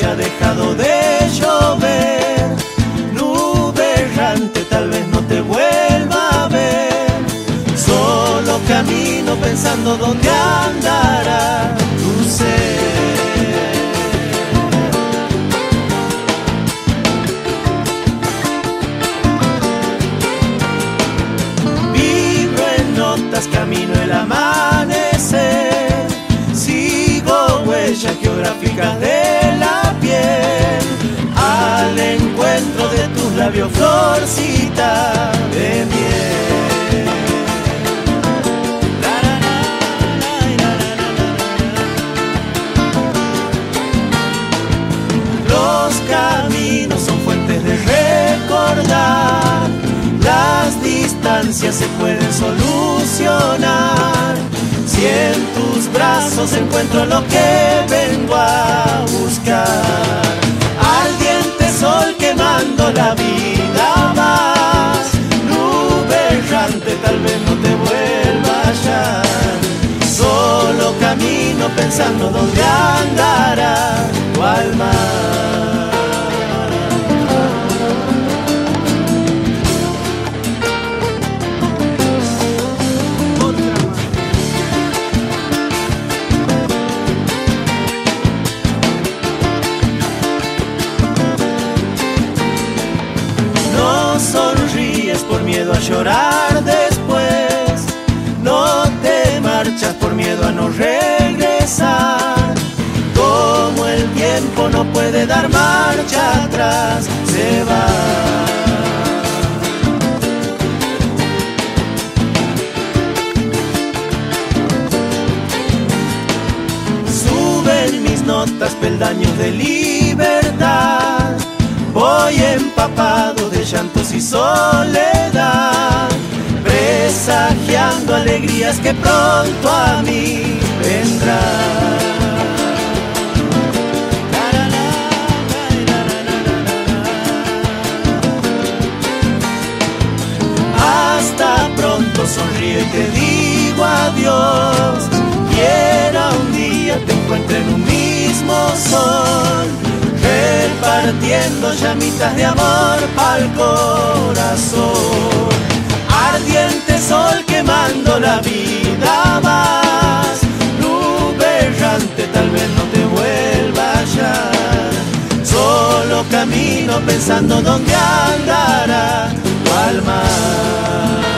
ha dejado de llover. Nube errante, tal vez no te vuelva a ver. Solo camino pensando dónde andará tu ser. Camino el amanecer, sigo huellas geográficas de la piel, al encuentro de tus labios, florcita de miel. Los caminos son fuentes de recordar, las distancias se pueden solucionar. Si en tus brazos encuentro lo que vengo a buscar. Ardiente sol quemando la vida más. Nube errante, tal vez no te vuelva a hallar. Solo camino pensando dónde andará tu alma. Por miedo a llorar después, no te marchas por miedo a no regresar. Como el tiempo no puede dar marcha atrás, se va. Suben mis notas peldaños de libertad. Voy empapado de llantos y soledad, presagiando alegrías que pronto a mí vendrán. Hasta pronto, sonríe y te digo adiós. Quiera un día te encuentre en un mismo sol, repartiendo llamitas de amor pa'l corazón. Ardiente sol quemando la vida más. Nube errante, tal vez no te vuelva a hallar. Solo camino pensando dónde andará tu alma.